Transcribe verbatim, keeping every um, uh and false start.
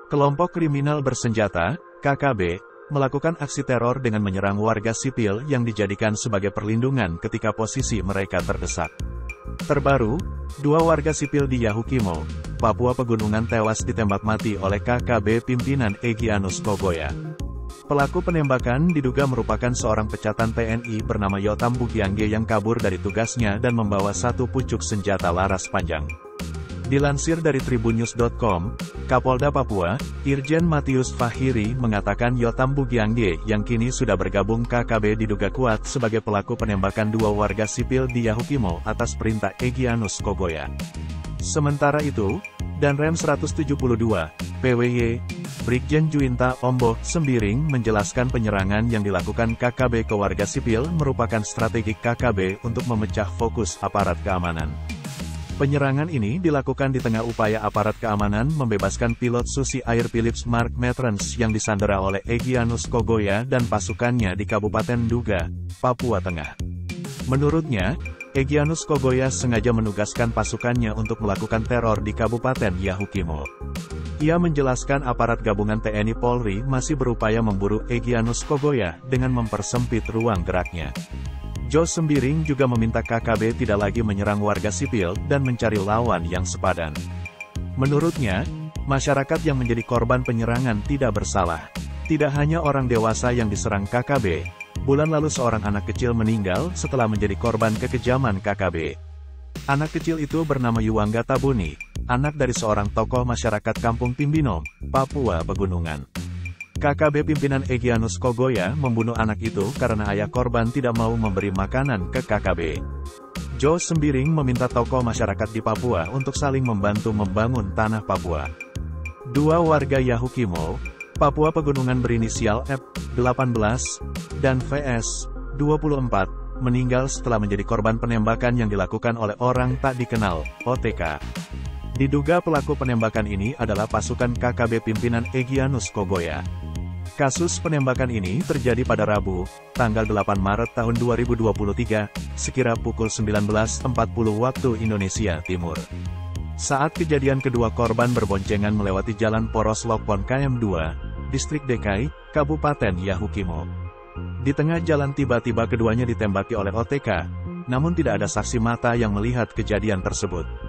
Kelompok kriminal bersenjata, K K B, melakukan aksi teror dengan menyerang warga sipil yang dijadikan sebagai perlindungan ketika posisi mereka terdesak. Terbaru, dua warga sipil di Yahukimo, Papua Pegunungan tewas ditembak mati oleh K K B pimpinan Egyanus Kogoya. Pelaku penembakan diduga merupakan seorang pecatan T N I bernama Yotam Bugiangge yang kabur dari tugasnya dan membawa satu pucuk senjata laras panjang. Dilansir dari tribunnews dot com, Kapolda Papua, Irjen Matius Fahiri mengatakan Yotam Bugiangge yang kini sudah bergabung K K B diduga kuat sebagai pelaku penembakan dua warga sipil di Yahukimo atas perintah Egyanus Kogoya. Sementara itu, Danrem seratus tujuh puluh dua, P W Y, Brigjen Juinta Ombo Sembiring menjelaskan penyerangan yang dilakukan K K B ke warga sipil merupakan strategi K K B untuk memecah fokus aparat keamanan. Penyerangan ini dilakukan di tengah upaya aparat keamanan membebaskan pilot Susi Air Philips Mark Matrons yang disandera oleh Egyanus Kogoya dan pasukannya di Kabupaten Duga, Papua Tengah. Menurutnya, Egyanus Kogoya sengaja menugaskan pasukannya untuk melakukan teror di Kabupaten Yahukimo. Ia menjelaskan aparat gabungan T N I Polri masih berupaya memburu Egyanus Kogoya dengan mempersempit ruang geraknya. Jo Sembiring juga meminta K K B tidak lagi menyerang warga sipil dan mencari lawan yang sepadan. Menurutnya, masyarakat yang menjadi korban penyerangan tidak bersalah. Tidak hanya orang dewasa yang diserang K K B, bulan lalu seorang anak kecil meninggal setelah menjadi korban kekejaman K K B. Anak kecil itu bernama Yuwangga Tabuni, anak dari seorang tokoh masyarakat Kampung Timbinom, Papua Pegunungan. K K B pimpinan Egyanus Kogoya membunuh anak itu karena ayah korban tidak mau memberi makanan ke K K B. Jo Sembiring meminta tokoh masyarakat di Papua untuk saling membantu membangun tanah Papua. Dua warga Yahukimo, Papua Pegunungan berinisial F delapan belas dan V S dua puluh empat meninggal setelah menjadi korban penembakan yang dilakukan oleh orang tak dikenal, O T K. Diduga pelaku penembakan ini adalah pasukan K K B pimpinan Egyanus Kogoya. Kasus penembakan ini terjadi pada Rabu, tanggal delapan Maret tahun dua ribu dua puluh tiga, sekira pukul sembilan belas empat puluh waktu Indonesia Timur. Saat kejadian kedua korban berboncengan melewati jalan poros Lokpon K M dua, Distrik D K I, Kabupaten Yahukimo. Di tengah jalan tiba-tiba keduanya ditembaki oleh O T K, namun tidak ada saksi mata yang melihat kejadian tersebut.